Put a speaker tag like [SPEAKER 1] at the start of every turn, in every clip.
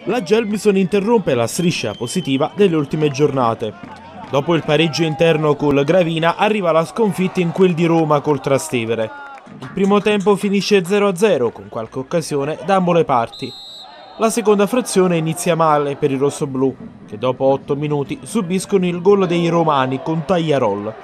[SPEAKER 1] La Gelbison interrompe la striscia positiva delle ultime giornate. Dopo il pareggio interno col Gravina arriva la sconfitta in quel di Roma col Trastevere. Il primo tempo finisce 0-0 con qualche occasione da ambo le parti. La seconda frazione inizia male per i rossoblù, che dopo 8 minuti subiscono il gol dei romani con Tagliarol.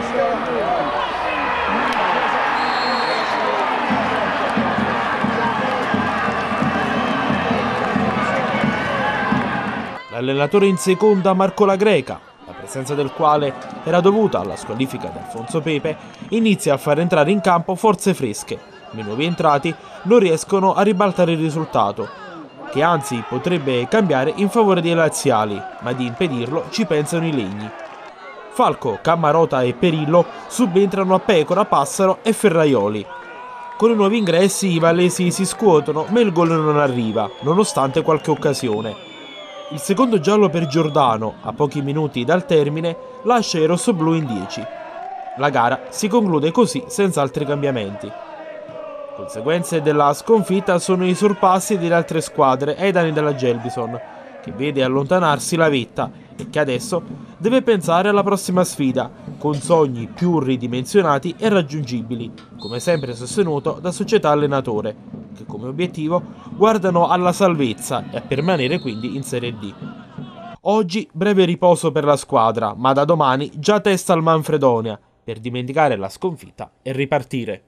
[SPEAKER 1] L'allenatore in seconda Marco La Greca, la presenza del quale era dovuta alla squalifica di Alfonso Pepe, inizia a far entrare in campo forze fresche, ma i nuovi entrati non riescono a ribaltare il risultato, che anzi potrebbe cambiare in favore dei laziali, ma di impedirlo ci pensano i legni. Falco, Cammarota e Perillo subentrano a Pecora, Passaro e Ferraioli. Con i nuovi ingressi i vallesi si scuotono, ma il gol non arriva, nonostante qualche occasione. Il secondo giallo per Giordano, a pochi minuti dal termine, lascia i rossoblù in 10. La gara si conclude così senza altri cambiamenti. Conseguenze della sconfitta sono i sorpassi delle altre squadre ai danni della Gelbison, che vede allontanarsi la vetta e che adesso deve pensare alla prossima sfida, con sogni più ridimensionati e raggiungibili, come sempre sostenuto da società allenatore, che come obiettivo guardano alla salvezza e a permanere quindi in Serie D. Oggi breve riposo per la squadra, ma da domani già testa al Manfredonia, per dimenticare la sconfitta e ripartire.